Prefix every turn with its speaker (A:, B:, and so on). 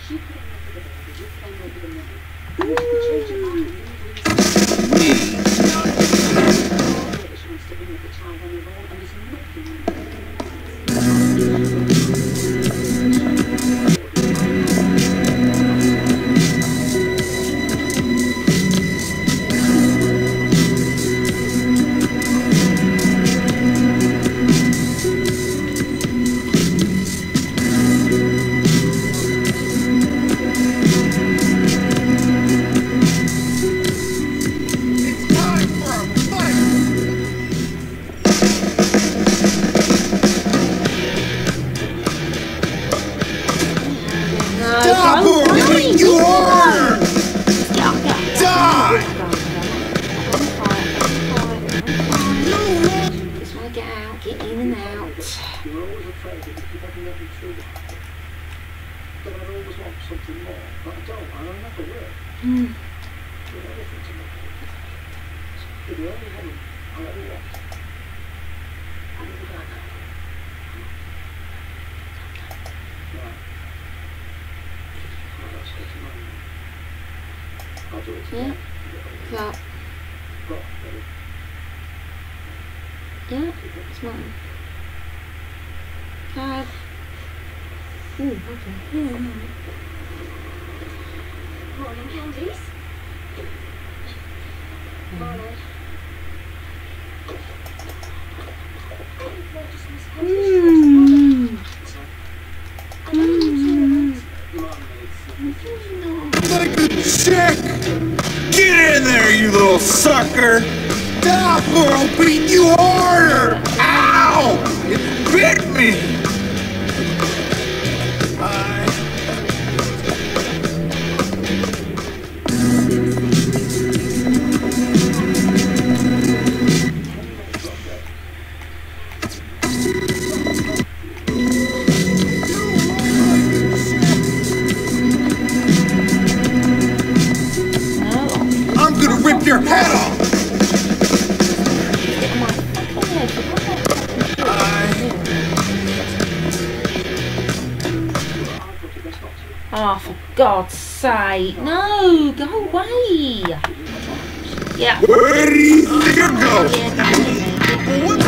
A: Yeah. That. Yeah, it's mine. Card. Ooh, okay. Yeah, no.
B: Morning, Candice. Morning.
C: Like a chick! Get in there, you little sucker! Stop or I'll beat you harder! Ow! It bit me! I'm gonna rip your head off!
A: Oh, for God's sake. No, go away. Yeah.
C: Where do you think you're going?
A: Yeah,